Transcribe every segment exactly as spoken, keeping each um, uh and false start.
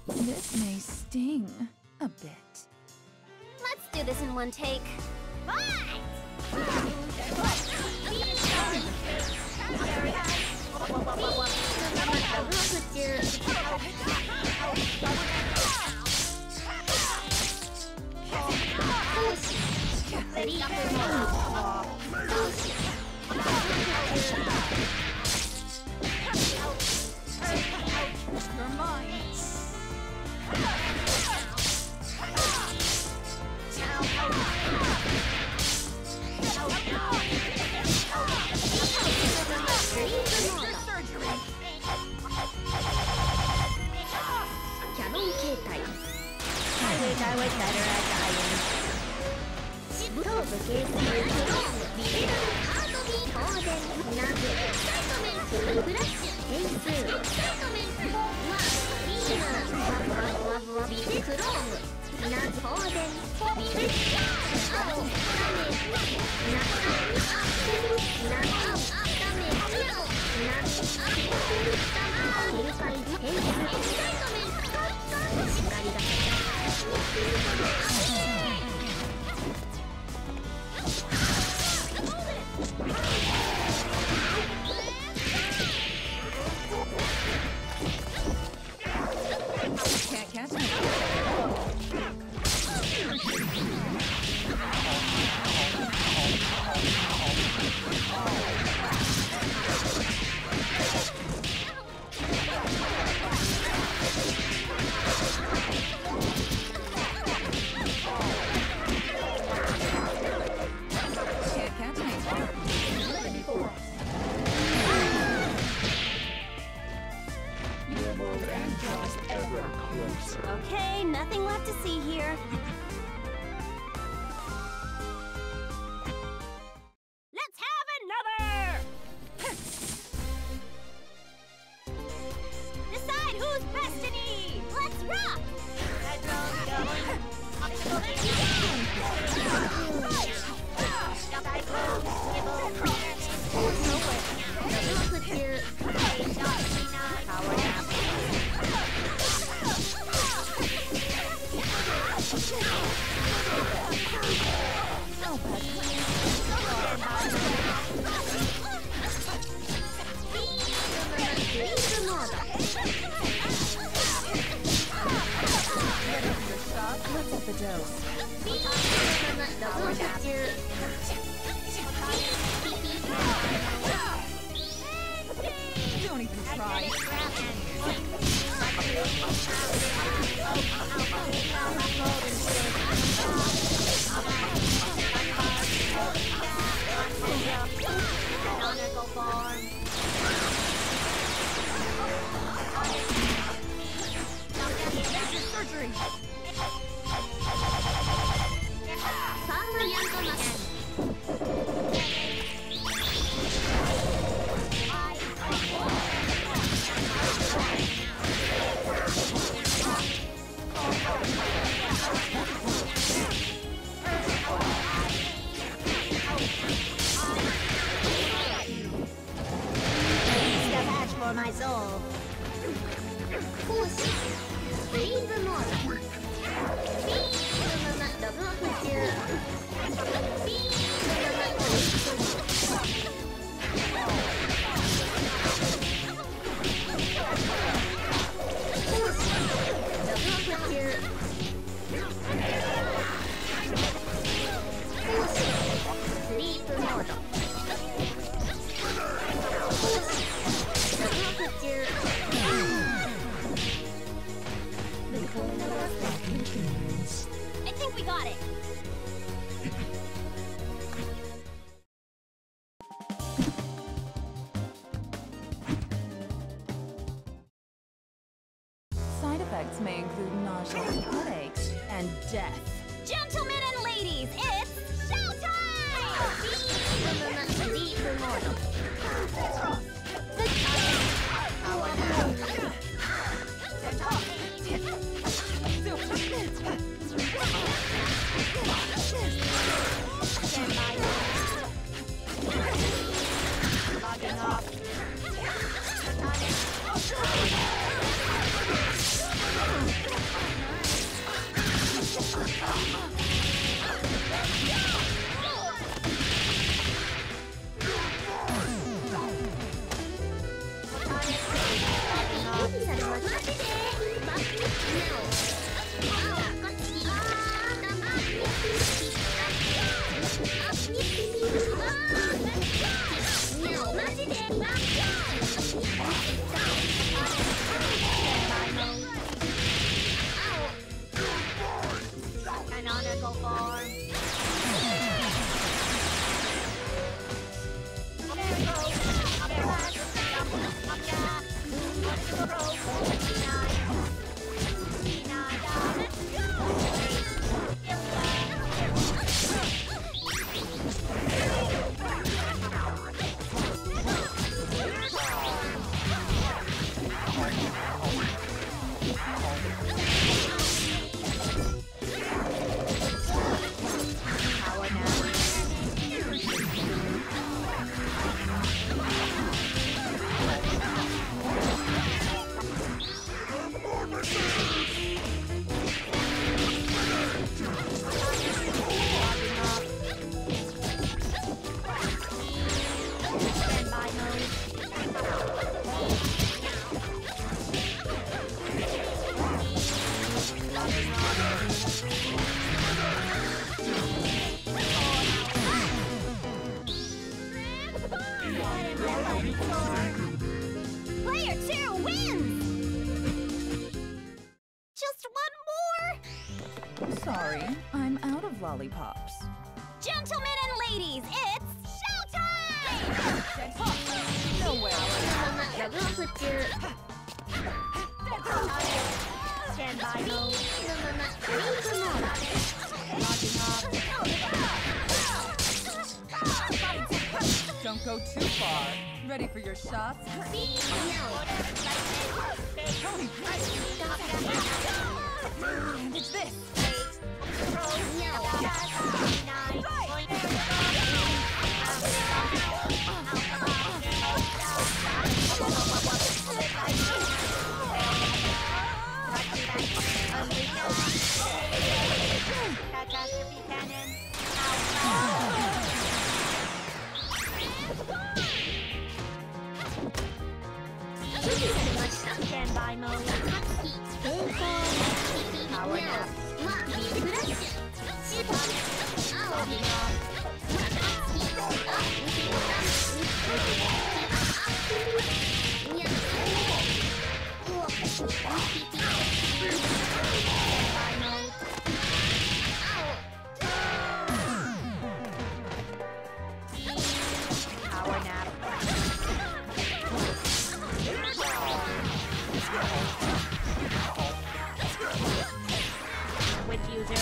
This may sting a bit. Let's do this in one take. Fight! You're mine. I wish I was better at dying. Can't catch me. Can't catch me. Okay, nothing left to see here. Let's have another! Decide who's destiny! Let's rock! Let's up the dose. Don't even try. Surgery. For my soul. Freeze the model. Sleep model. I think we got it. Side effects may include nausea, headaches, and death. Gentlemen and ladies, it's showtime! Sleep model. Logging off. Canonical form. Player two wins! Just one more! Sorry, I'm out of lollipops. Gentlemen and ladies, it's showtime! No way. Stand by mode. Don't go too far. Ready for your shots? See? And it's this. Catastrophe cannon. Stand by mode. Power nap. Power nap. With user.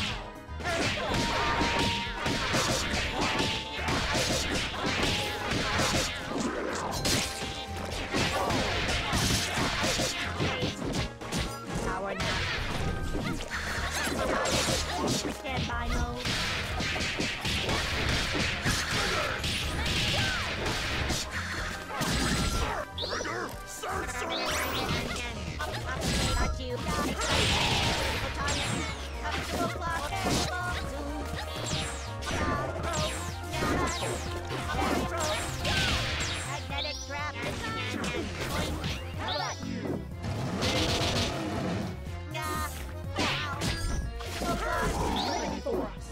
Power nap. Stand by mode. Got you. Magnetic trap. Ready for us.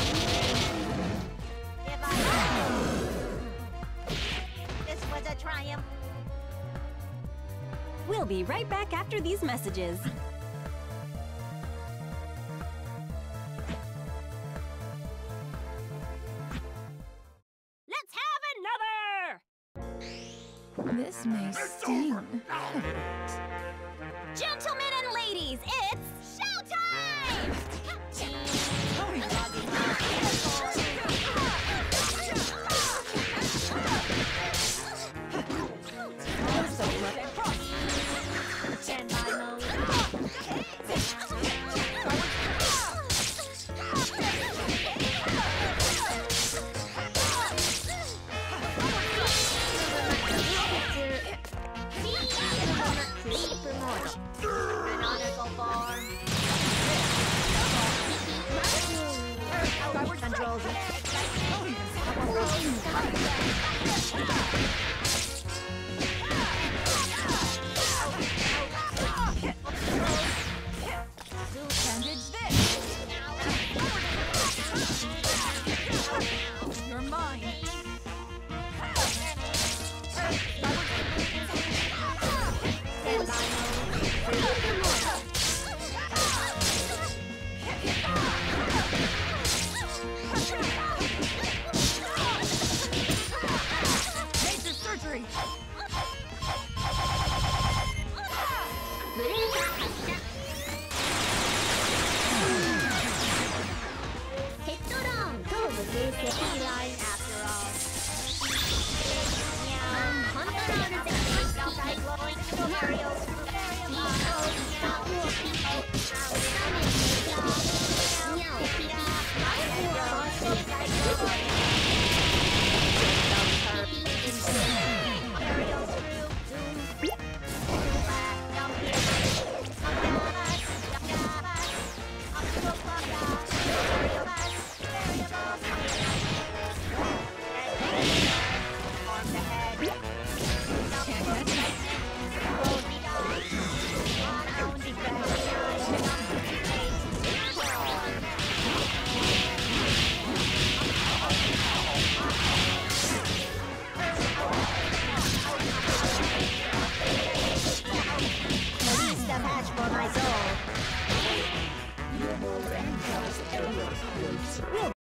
This was a triumph. We'll be right back after these messages. Let's have another! This may sting. Gentlemen and ladies, it's showtime! Stand by mode. Canonical form. Ariel.